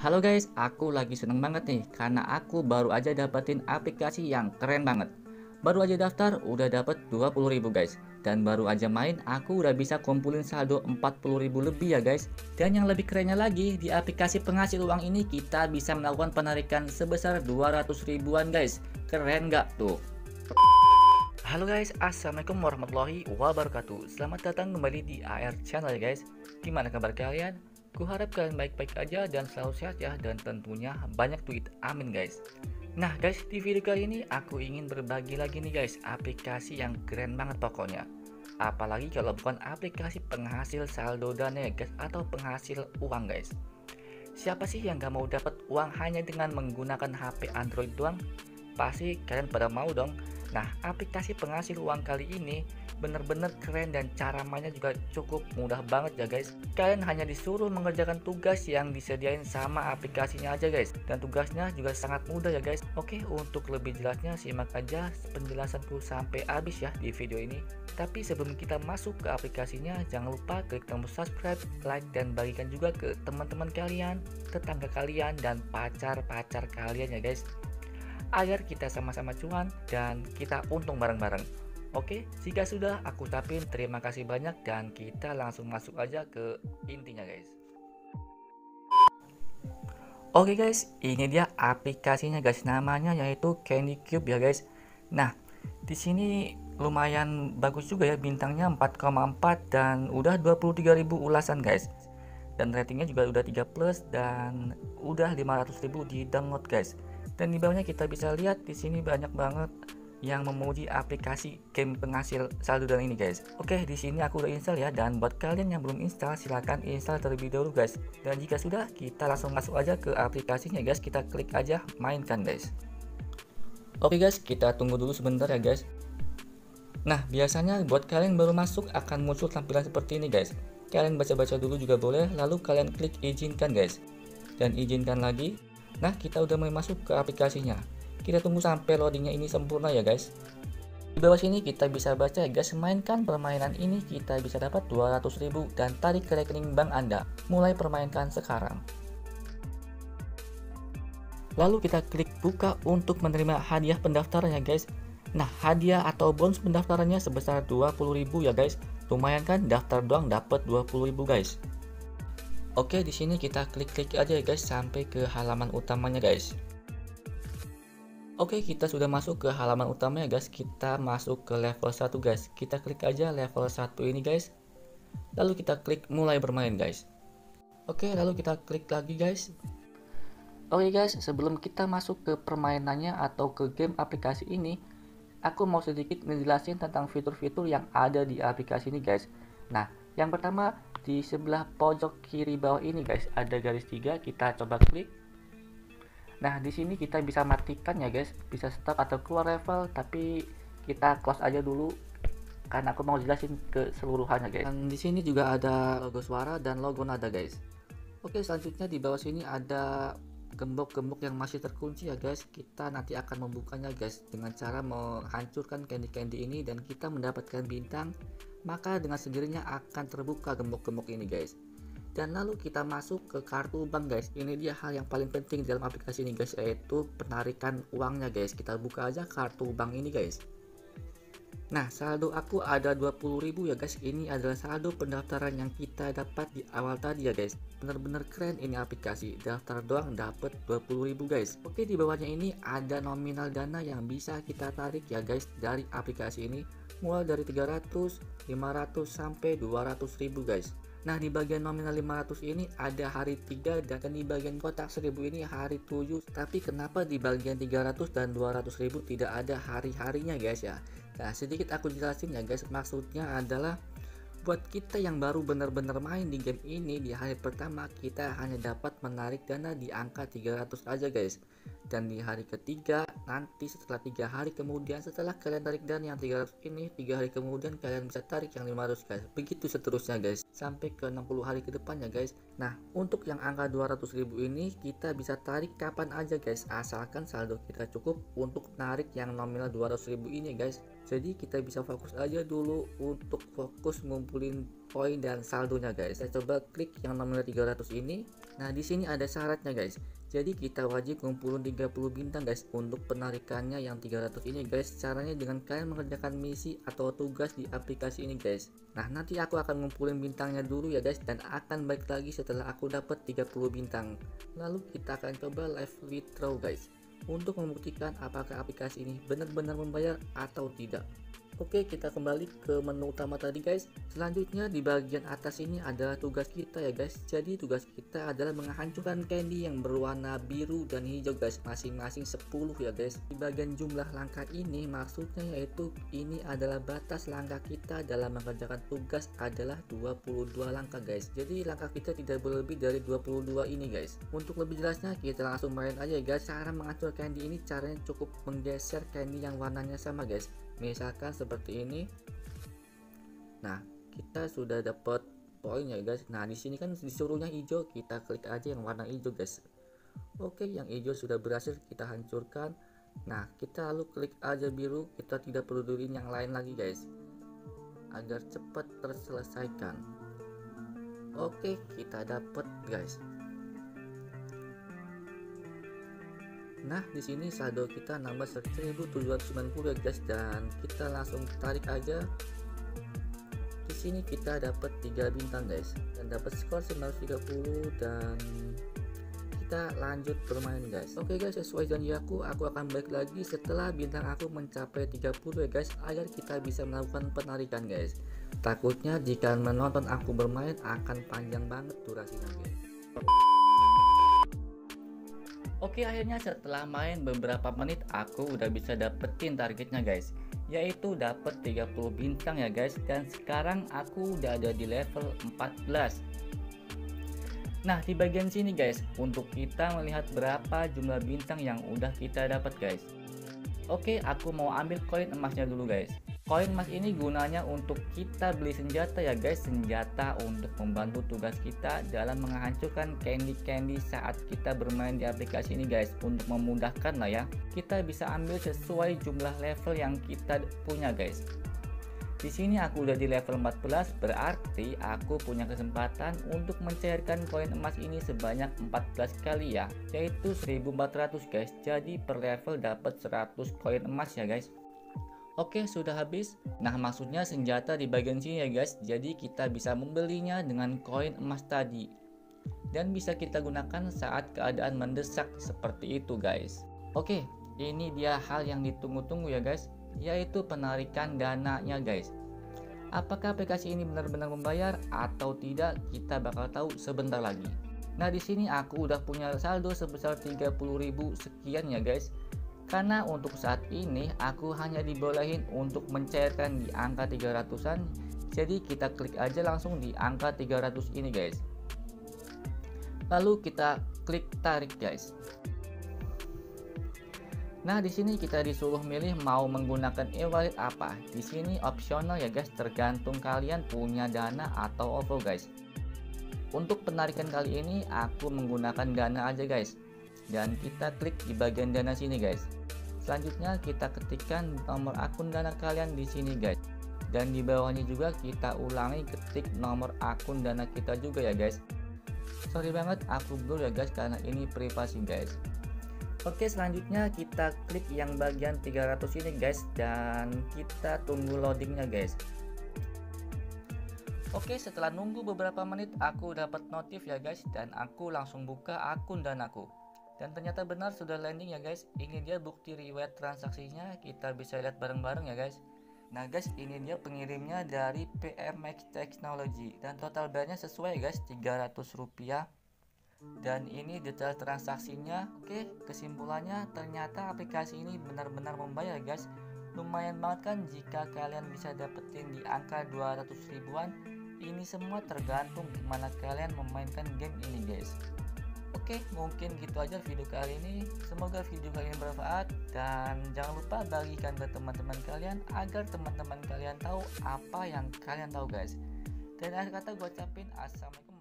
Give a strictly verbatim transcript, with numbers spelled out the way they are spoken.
Halo guys, aku lagi seneng banget nih karena aku baru aja dapetin aplikasi yang keren banget. Baru aja daftar udah dapet dua puluh ribu guys. Dan baru aja main aku udah bisa kumpulin saldo empat puluh ribu lebih ya guys. Dan yang lebih kerennya lagi, di aplikasi penghasil uang ini kita bisa melakukan penarikan sebesar dua ratus ribuan guys. Keren nggak tuh? Halo guys, assalamualaikum warahmatullahi wabarakatuh. Selamat datang kembali di A R Channel ya guys. Gimana kabar kalian? Kuharap kalian baik-baik aja dan selalu sehat ya, dan tentunya banyak duit, amin guys. Nah guys, di video kali ini aku ingin berbagi lagi nih guys, aplikasi yang keren banget pokoknya. Apalagi kalau bukan aplikasi penghasil saldo dana ya guys, atau penghasil uang guys. Siapa sih yang gak mau dapat uang hanya dengan menggunakan H P Android doang? Pasti kalian pada mau dong. Nah, aplikasi penghasil uang kali ini bener-bener keren dan cara mainnya juga cukup mudah banget ya guys. Kalian hanya disuruh mengerjakan tugas yang disediain sama aplikasinya aja guys. Dan tugasnya juga sangat mudah ya guys. Oke, untuk lebih jelasnya simak aja penjelasanku sampai habis ya di video ini. Tapi sebelum kita masuk ke aplikasinya, jangan lupa klik tombol subscribe, like, dan bagikan juga ke teman-teman kalian, tetangga kalian, dan pacar-pacar kalian ya guys, agar kita sama-sama cuan dan kita untung bareng-bareng. Oke, jika sudah, aku ucapin terima kasih banyak dan kita langsung masuk aja ke intinya guys. Oke guys, ini dia aplikasinya guys, namanya yaitu Candy Cube ya guys. Nah, di sini lumayan bagus juga ya, bintangnya empat koma empat dan udah dua puluh tiga ribu ulasan guys. Dan ratingnya juga udah tiga plus dan udah lima ratus ribu di download guys. Dan di bawahnya kita bisa lihat di sini banyak banget yang memuji aplikasi game penghasil saldo dana ini guys. Oke, di sini aku udah install ya, dan buat kalian yang belum install silahkan install terlebih dahulu guys. Dan jika sudah, kita langsung masuk aja ke aplikasinya guys. Kita klik aja mainkan guys. Oke guys, kita tunggu dulu sebentar ya guys. Nah, biasanya buat kalian baru masuk akan muncul tampilan seperti ini guys. Kalian baca-baca dulu juga boleh, lalu kalian klik izinkan guys. Dan izinkan lagi. Nah, kita udah mulai masuk ke aplikasinya. Kita tunggu sampai loadingnya ini sempurna ya guys. Di bawah sini kita bisa baca ya guys, mainkan permainan ini kita bisa dapat dua ratus ribu dan tarik ke rekening bank Anda. Mulai permainkan sekarang. Lalu kita klik buka untuk menerima hadiah pendaftaran ya guys. Nah, hadiah atau bonus pendaftarannya sebesar dua puluh ribu ya guys. Lumayan kan, daftar doang dapat dua puluh ribu guys. Oke, di sini kita klik-klik aja ya guys sampai ke halaman utamanya guys. Oke, kita sudah masuk ke halaman utama ya guys. Kita masuk ke level satu guys. Kita klik aja level satu ini guys. Lalu kita klik mulai bermain guys. Oke, lalu kita klik lagi guys. Oke guys, sebelum kita masuk ke permainannya atau ke game aplikasi ini, aku mau sedikit ngejelasin tentang fitur-fitur yang ada di aplikasi ini guys. Nah, yang pertama di sebelah pojok kiri bawah ini guys ada garis tiga, kita coba klik. Nah, di sini kita bisa matikan ya guys, bisa stop atau keluar level, tapi kita close aja dulu karena aku mau jelasin keseluruhannya guys. Dan di sini juga ada logo suara dan logo nada guys. Oke, selanjutnya di bawah sini ada gembok-gembok yang masih terkunci ya guys. Kita nanti akan membukanya guys dengan cara menghancurkan candy-candy ini dan kita mendapatkan bintang, maka dengan sendirinya akan terbuka gembok-gembok ini guys. Dan lalu kita masuk ke kartu bank guys. Ini dia hal yang paling penting dalam aplikasi ini guys, yaitu penarikan uangnya guys. Kita buka aja kartu bank ini guys. Nah, saldo aku ada dua puluh ribu ya guys. Ini adalah saldo pendaftaran yang kita dapat di awal tadi ya guys. Bener-bener keren ini aplikasi. Daftar doang dapat dua puluh ribu guys. Oke, di bawahnya ini ada nominal dana yang bisa kita tarik ya guys dari aplikasi ini. Mulai dari tiga ratus, lima ratus sampai dua ratus ribu guys. Nah, di bagian nominal lima ratus ini ada hari tiga dan di bagian kotak seribu ini hari tujuh. Tapi kenapa di bagian tiga ratus dan dua ratus ribu tidak ada hari-harinya guys ya? Nah, sedikit aku jelasin ya guys. Maksudnya adalah buat kita yang baru bener-bener main di game ini, di hari pertama kita hanya dapat menarik dana di angka tiga ratus aja guys. Dan di hari ketiga, nanti setelah tiga hari kemudian, setelah kalian tarik dana yang tiga ratus ini, tiga hari kemudian kalian bisa tarik yang lima ratus guys. Begitu seterusnya guys, sampai ke enam puluh hari ke depannya guys. Nah, untuk yang angka dua ratus ribu ini kita bisa tarik kapan aja guys, asalkan saldo kita cukup untuk tarik yang nominal dua ratus ribu ini guys. Jadi kita bisa fokus aja dulu untuk fokus ngumpulin poin dan saldonya guys. Saya coba klik yang nominal tiga ratus ini. Nah, di sini ada syaratnya guys. Jadi kita wajib ngumpulin tiga puluh bintang guys untuk penarikannya yang tiga ratus ini guys. Caranya dengan kalian mengerjakan misi atau tugas di aplikasi ini guys. Nah, nanti aku akan ngumpulin bintangnya dulu ya guys, dan akan balik lagi setelah aku dapat tiga puluh bintang. Lalu kita akan coba live withdraw guys untuk membuktikan apakah aplikasi ini benar-benar membayar atau tidak. Oke, kita kembali ke menu utama tadi guys. Selanjutnya di bagian atas ini adalah tugas kita ya guys. Jadi tugas kita adalah menghancurkan candy yang berwarna biru dan hijau guys, masing-masing sepuluh ya guys. Di bagian jumlah langkah ini maksudnya yaitu ini adalah batas langkah kita dalam mengerjakan tugas adalah dua puluh dua langkah guys. Jadi langkah kita tidak boleh lebih dari dua puluh dua ini guys. Untuk lebih jelasnya kita langsung main aja guys. Cara menghancurkan candy ini caranya cukup menggeser candy yang warnanya sama guys. Misalkan seperti ini. Nah, kita sudah dapat poin ya guys. Nah, di sini kan disuruhnya hijau, kita klik aja yang warna hijau guys. Oke, yang hijau sudah berhasil kita hancurkan. Nah, kita lalu klik aja biru, kita tidak perlu peduliin yang lain lagi guys, agar cepat terselesaikan. Oke, kita dapat guys. Nah, di sini saldo kita nambah seribu tujuh ratus sembilan puluh ya guys, dan kita langsung tarik aja. Di sini kita dapat tiga bintang guys, dan dapat skor sembilan ratus tiga puluh, dan kita lanjut bermain guys. Oke guys, sesuai janji aku, aku akan balik lagi setelah bintang aku mencapai tiga puluh ya guys, agar kita bisa melakukan penarikan guys. Takutnya jika menonton aku bermain akan panjang banget durasinya guys. Oke, akhirnya setelah main beberapa menit aku udah bisa dapetin targetnya guys, yaitu dapet tiga puluh bintang ya guys, dan sekarang aku udah ada di level empat belas. Nah, di bagian sini guys, untuk kita melihat berapa jumlah bintang yang udah kita dapat guys. Oke, aku mau ambil koin emasnya dulu guys. Koin emas ini gunanya untuk kita beli senjata ya guys, senjata untuk membantu tugas kita dalam menghancurkan candy-candy saat kita bermain di aplikasi ini guys. Untuk memudahkan lah ya, kita bisa ambil sesuai jumlah level yang kita punya guys. Di sini aku udah di level empat belas, berarti aku punya kesempatan untuk mencairkan koin emas ini sebanyak empat belas kali ya, yaitu seribu empat ratus guys. Jadi per level dapat seratus koin emas ya guys. Oke, sudah habis. Nah, maksudnya senjata di bagian sini ya guys. Jadi kita bisa membelinya dengan koin emas tadi, dan bisa kita gunakan saat keadaan mendesak seperti itu guys. Oke, ini dia hal yang ditunggu-tunggu ya guys, yaitu penarikan dananya guys. Apakah aplikasi ini benar-benar membayar atau tidak, kita bakal tahu sebentar lagi. Nah, di sini aku udah punya saldo sebesar tiga puluh ribu sekian ya guys. Karena untuk saat ini aku hanya dibolehin untuk mencairkan di angka tiga ratusan, jadi kita klik aja langsung di angka tiga ratus ini guys. Lalu kita klik tarik guys. Nah, di sini kita disuruh milih mau menggunakan e-wallet apa. Di sini opsional ya guys, tergantung kalian punya dana atau O V O guys. Untuk penarikan kali ini aku menggunakan dana aja guys, dan kita klik di bagian dana sini guys. Selanjutnya kita ketikkan nomor akun dana kalian di sini guys, dan di bawahnya juga kita ulangi ketik nomor akun dana kita juga ya guys. Sorry banget aku blur ya guys, karena ini privasi guys. Oke, selanjutnya kita klik yang bagian tiga ratus ini guys, dan kita tunggu loadingnya guys. Oke, setelah nunggu beberapa menit aku dapat notif ya guys, dan aku langsung buka akun danaku. Dan ternyata benar sudah landing ya guys. Ini dia bukti reward transaksinya, kita bisa lihat bareng-bareng ya guys. Nah guys, ini dia pengirimnya dari P M X Technology, dan total bayarnya sesuai guys, tiga ratus rupiah. Dan ini detail transaksinya. Oke, kesimpulannya ternyata aplikasi ini benar-benar membayar guys. Lumayan banget kan jika kalian bisa dapetin di angka dua ratus ribuan. Ini semua tergantung gimana kalian memainkan game ini guys. Oke, mungkin gitu aja video kali ini. Semoga video kalian bermanfaat, dan jangan lupa bagikan ke teman-teman kalian agar teman-teman kalian tahu apa yang kalian tahu guys. Dan akhir kata gue ucapin assalamualaikum.